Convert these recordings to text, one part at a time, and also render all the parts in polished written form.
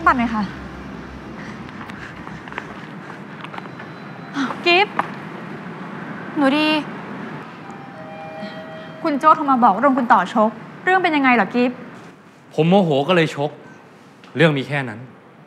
บัตรหน่อยค่ะกิฟต์หนูดีคุณโจ้โทรมาบอกว่าโดนคุณต่อชกเรื่องเป็นยังไงเหรอกิฟต์ผมโมโหก็เลยชกเรื่องมีแค่นั้น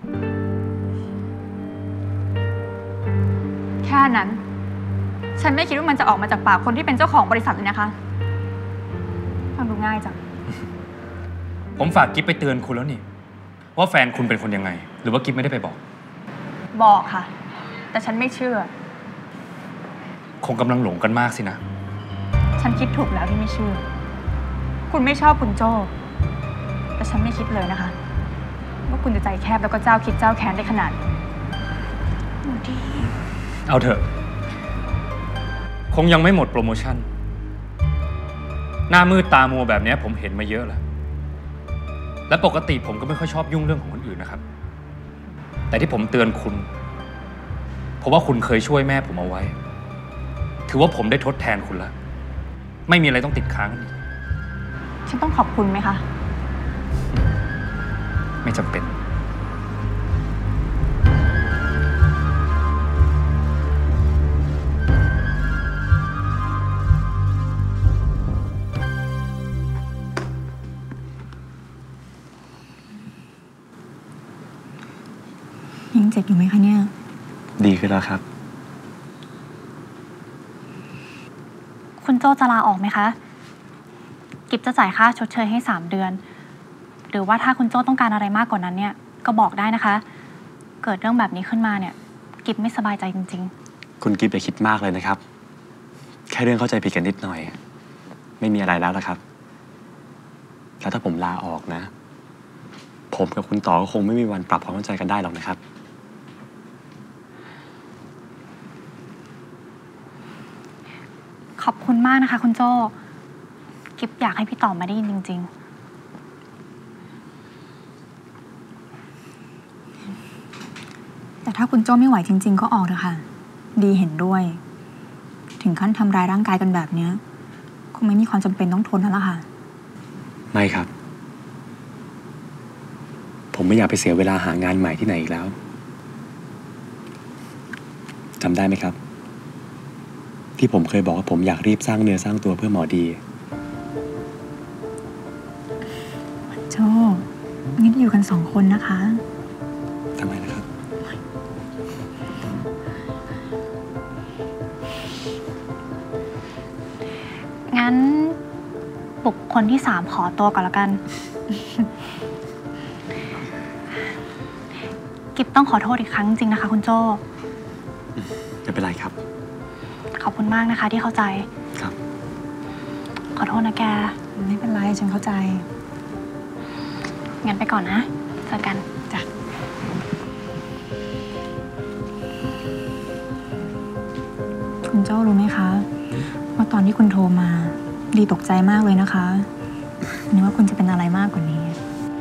แค่นั้นฉันไม่คิดว่ามันจะออกมาจากปากคนที่เป็นเจ้าของบริษัทเลยนะคะฟังดูง่ายจังผมฝากกิฟไปเตือนคุณแล้วนี่ว่าแฟนคุณเป็นคนยังไงหรือว่ากิฟไม่ได้ไปบอกค่ะแต่ฉันไม่เชื่อคงกำลังหลงกันมากสินะฉันคิดถูกแล้วที่ไม่เชื่อคุณไม่ชอบคุณโจ้แต่ฉันไม่คิดเลยนะคะว่าคุณจะใจแคบแล้วก็เจ้าคิดเจ้าแค้นได้ขนาดนี้ดีเอาเถอะคงยังไม่หมดโปรโมชั่นหน้ามืดตามัวแบบนี้ผมเห็นมาเยอะแล้วและปกติผมก็ไม่ค่อยชอบยุ่งเรื่องของคนอื่นนะครับแต่ที่ผมเตือนคุณเพราะว่าคุณเคยช่วยแม่ผมเอาไว้ถือว่าผมได้ทดแทนคุณแล้วไม่มีอะไรต้องติดค้างอีกฉันต้องขอบคุณไหมคะไม่จำเป็นยังเจ็บอยู่ไหมคะเนี่ยดีขึ้นแล้วครับคุณโจ้จะลาออกไหมคะกิฟจะจ่ายค่าชดเชยให้3 เดือนหรือว่าถ้าคุณโจ้ต้องการอะไรมากกว่านั้นเนี่ยก็บอกได้นะคะเกิดเรื่องแบบนี้ขึ้นมาเนี่ยกิฟไม่สบายใจจริงๆคุณกิฟอย่าคิดมากเลยนะครับแค่เรื่องเข้าใจผิดกันนิดหน่อยไม่มีอะไรแล้วนะครับแล้วถ้าผมลาออกนะผมกับคุณต่อก็คงไม่มีวันปรับความเข้าใจกันได้หรอกนะครับขอบคุณมากนะคะคุณโจ้กิฟอยากให้พี่ต่อมาได้ยินจริงๆแต่ถ้าคุณโจ้ไม่ไหวจริงๆก็ออกเถอะค่ะดีเห็นด้วยถึงขั้นทำร้ายร่างกายกันแบบนี้คงไม่มีความจำเป็นต้องทนแล้วล่ะค่ะไม่ครับผมไม่อยากไปเสียเวลาหางานใหม่ที่ไหนอีกแล้วจำได้ไหมครับที่ผมเคยบอกว่าผมอยากรีบสร้างเนื้อสร้างตัวเพื่อหมอดีโจ้งั้นอยู่กัน2 คนนะคะทำไมนะครับงั้นบุคคลที่3ขอตัวก่อนละกันกิฟต้องขอโทษอีกครั้งจริงนะคะคุณโจ้ไม่เป็นไรครับขอบคุณมากนะคะที่เข้าใจครับขอโทษนะแกไม่เป็นไรฉันเข้าใจงั้นไปก่อนนะเจอกันจ้ะคุณโจ้รู้ไหมคะว่าตอนที่คุณโทรมาดีตกใจมากเลยนะคะนึกว่าคุณจะเป็นอะไรมากกว่านี้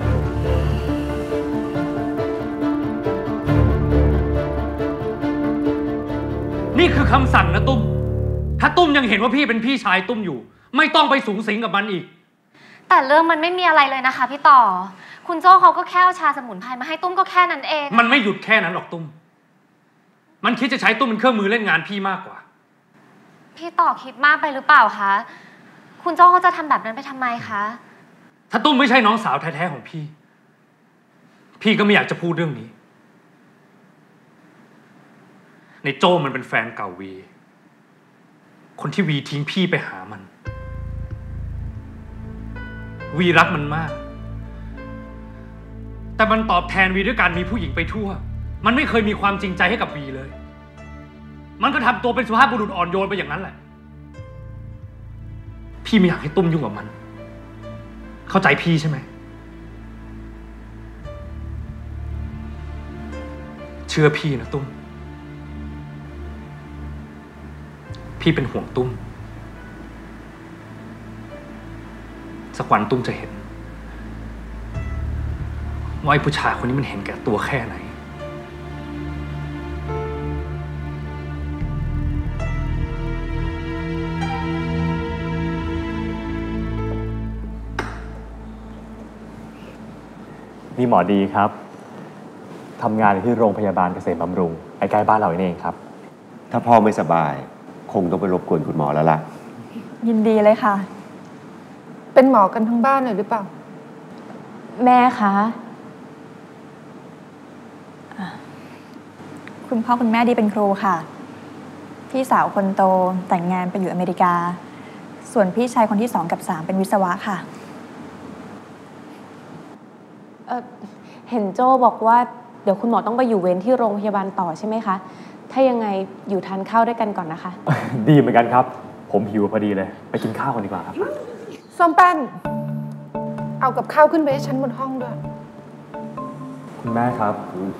นี่คือคำสั่งนะตุ้มถ้าตุ้มยังเห็นว่าพี่เป็นพี่ชายตุ้มอยู่ไม่ต้องไปสูงสิงกับมันอีกแต่เรื่องมันไม่มีอะไรเลยนะคะพี่ต่อคุณโจ้เขาก็แค่เอาชาสมุนไพรมาให้ตุ้มก็แค่นั้นเองมันไม่หยุดแค่นั้นหรอกตุ้มมันคิดจะใช้ตุ้มเป็นเครื่องมือเล่นงานพี่มากกว่าพี่ต่อคิดมากไปหรือเปล่าคะคุณโจ้เขาจะทำแบบนั้นไปทำไมคะถ้าตุ้มไม่ใช่น้องสาวแท้ๆของพี่ก็ไม่อยากจะพูดเรื่องนี้ในโจ้มันเป็นแฟนเก่าวีคนที่วีทิ้งพี่ไปหามันวีรักมันมากแต่มันตอบแทนวีด้วยการมีผู้หญิงไปทั่วมันไม่เคยมีความจริงใจให้กับวีเลยมันก็ทำตัวเป็นสุภาพบุรุษอ่อนโยนไปอย่างนั้นแหละพี่ไม่อยากให้ตุ้มยุ่งกับมันเข้าใจพี่ใช่ไหมเชื่อพี่นะตุ้มพี่เป็นห่วงตุ้มสักวันตุ้มจะเห็นว่าไอ้ผู้ชายคนนี้มันเห็นแก่ตัวแค่ไหนนี่หมอดีครับทำงานที่โรงพยาบาลเกษมบำรุงใกล้ๆบ้านเราเองครับถ้าพ่อไม่สบายคงต้องไปรบกวนคุณหมอแล้วล่ะยินดีเลยค่ะเป็นหมอกันทั้งบ้านเลยหรือเปล่าแม่คะคุณพ่อคุณแม่ดีเป็นครูค่ะ พี่สาวคนโตแต่งงานไปอยู่อเมริกา ส่วนพี่ชายคนที่2 กับ 3เป็นวิศวะค่ะเห็นโจ้บอกว่าเดี๋ยวคุณหมอต้องไปอยู่เวรที่โรงพยาบาลต่อใช่ไหมคะ ถ้ายังไงอยู่ทานข้าวด้วยกันก่อนนะคะดีเหมือนกันครับ ผมหิวพอดีเลย ไปกินข้าวกันดีกว่าครับส้มแป้น เอากับข้าวขึ้นไปให้ฉันบนห้องด้วยคุณแม่ครับ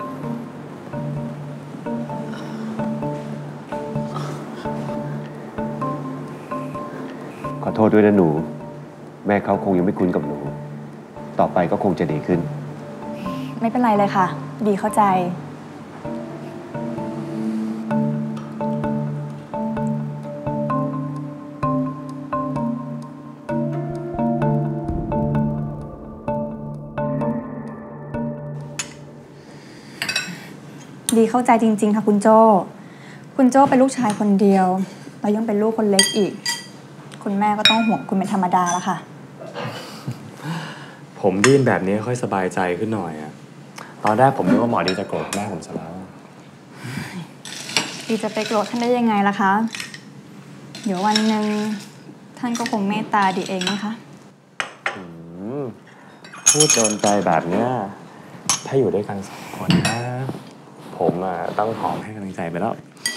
ขอโทษด้วยนะหนู แม่เขาคงยังไม่คุ้นกับหนู ต่อไปก็คงจะดีขึ้นไม่เป็นไรเลยค่ะ ดีเข้าใจ ดีเข้าใจจริงๆค่ะคุณโจ้คุณโจ้เป็นลูกชายคนเดียวแล้วยังเป็นลูกคนเล็กอีก คุณแม่ก็ต้องห่วงคุณเป็นธรรมดาแล้วค่ะผมได้ยินแบบนี้ค่อยสบายใจขึ้นหน่อยอะตอนแรกผมนึกว่าหมอดีจะโกรธแม่ผมซะแล้วดีจะไปโกรธท่านได้ยังไงล่ะคะ เดี๋ยววันหนึ่งท่านก็คงเมตตาดีเองนะคะพูดโดนใจแบบเนี้ยถ้าอยู่ด้วยกัน2 คนนะ ผมต้องหอมให้กำลังใจไปแล้ว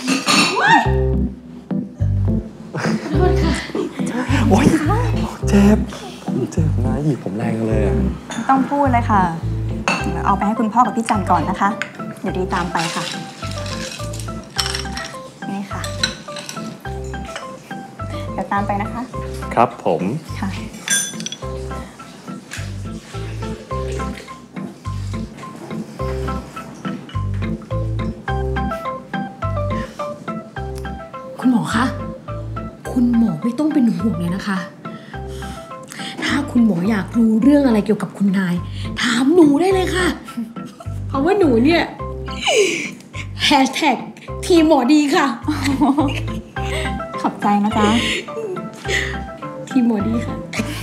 โอ๊ยเจ็บนะหยิบผมแรงเลยอะไม่ต้องพูดเลยค่ะเดี๋ยวเอาไปให้คุณพ่อกับพี่จันก่อนนะคะ เดี๋ยวดีตามไปค่ะ นี่ค่ะ เดี๋ยวตามไปนะคะครับผมค่ะคุณหมอคะ คุณหมอไม่ต้องเป็นห่วงเลยนะคะ ถ้าคุณหมออยากรู้เรื่องอะไรเกี่ยวกับคุณนาย ถามหนูได้เลยค่ะ เพราะว่าหนูเนี่ยทีมหมอดีค่ะขอบใจนะจ๊ะทีมหมอดีค่ะ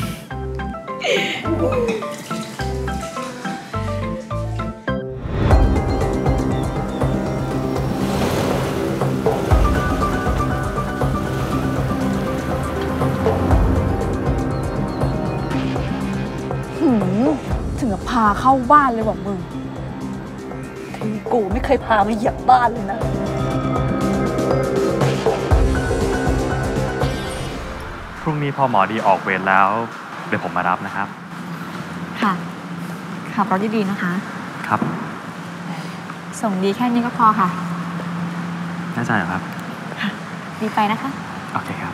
ถึงกับพาเข้าบ้านเลยบอกมึงทีกูไม่เคยพามาเหยียบบ้านเลยนะพรุ่งนี้พอหมอดีออกเวรแล้ว เดี๋ยวผมมารับนะครับค่ะ ขับรถดีๆนะคะครับส่งดีแค่นี้ก็พอค่ะแน่ใจเหรอครับดีไปนะคะโอเคครับ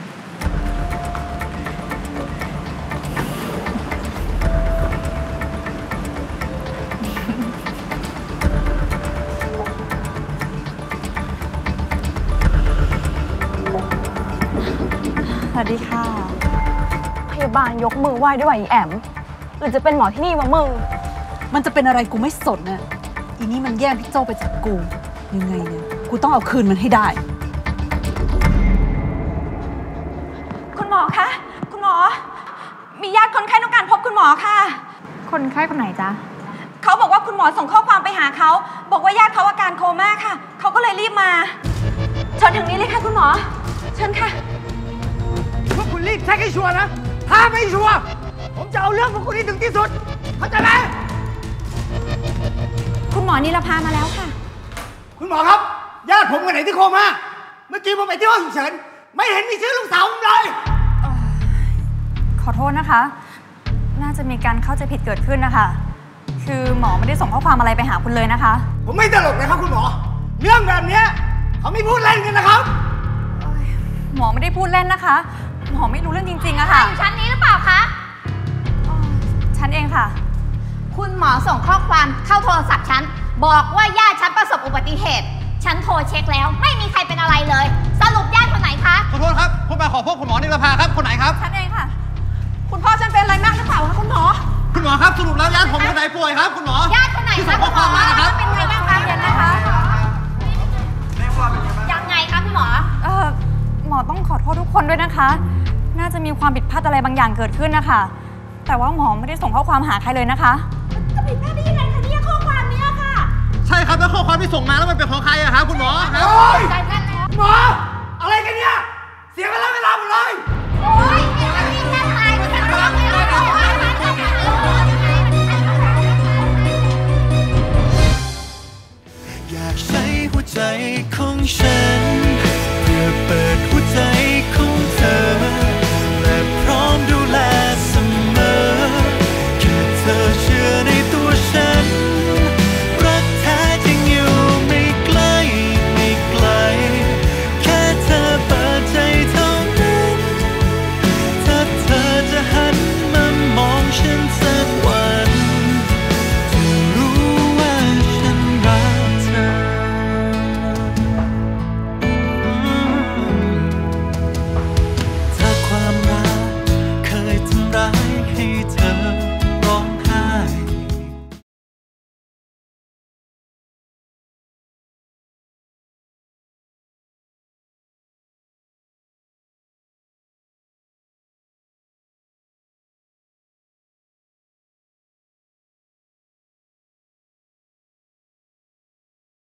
สวัสดีค่ะพยาบาลยกมือไหว้ด้วยว่ะอีแอมหรือจะเป็นหมอที่นี่วะมึงมันจะเป็นอะไรกูไม่สนน่ะอีนี่มันแย่งพี่โจไปจากกู ยังไงเนี่ย กูต้องเอาคืนมันให้ได้คุณหมอคะ คุณหมอ มีญาติคนไข้ต้องการพบคุณหมอค่ะ คนไข้คนไหนจ๊ะ เขาบอกว่าคุณหมอส่งข้อความไปหาเขา บอกว่าญาติเขาอาการโคม่าค่ะ เขาก็เลยรีบมา เชิญถึงนี้เลยค่ะคุณหมอ เชิญค่ะพวกคุณรีบเช็คให้ชัวร์นะ ถ้าไม่ชัวร์ผมจะเอาเรื่องพวกคุณให้ถึงที่สุด เข้าใจไหมคุณหมอนิรภามาแล้วค่ะคุณหมอครับ ญาติผมคนไหนที่โคม่าเมื่อกี้ผมไปที่ห้องฉุกเฉินไม่เห็นมีชื่อลูกสาวผมเลยขอโทษนะคะ น่าจะมีการเข้าใจผิดเกิดขึ้นนะคะ คือหมอไม่ได้ส่งข้อความอะไรไปหาคุณเลยนะคะผมไม่ตลกนะครับคุณหมอ เรื่องแบบเนี้ยเขาไม่พูดเล่นกันนะครับหมอไม่ได้พูดเล่นนะคะ หมอไม่รู้เรื่องจริงๆอะค่ะอยู่ชั้นนี้หรือเปล่าคะฉันเองค่ะคุณหมอส่งข้อความเข้าโทรศัพท์ฉัน บอกว่าญาติฉันประสบอุบัติเหตุ ฉันโทรเช็คแล้วไม่มีใครเป็นอะไรเลย สรุปญาติคนไหนคะขอโทษครับผมมาขอพบคุณหมอนิรภาครับ คนไหนครับฉันเองค่ะ คุณพ่อฉันเป็นอะไรมากหรือเปล่าคะคุณหมอคุณหมอครับสรุปแล้วญาติผมคนไหนป่วยครับ คุณหมอญาติคนไหนไหนคะคุณหมอเป็นไงบ้างคะเย็นนะคะยังไงคะคุณหมอหมอต้องขอโทษทุกคนด้วยนะคะน่าจะมีความผิดพลาดอะไรบางอย่างเกิดขึ้นนะคะแต่ว่าหมอไม่ได้ส่งข้อความหาใครเลยนะคะจะผิดพลาดได้ยังไงคะเนี่ยข้อความนี้ค่ะใช่ครับแล้วข้อความที่ส่งมาแล้วมันเป็นของใครอะครับคุณหมอครับใจแน่นแล้วหมอ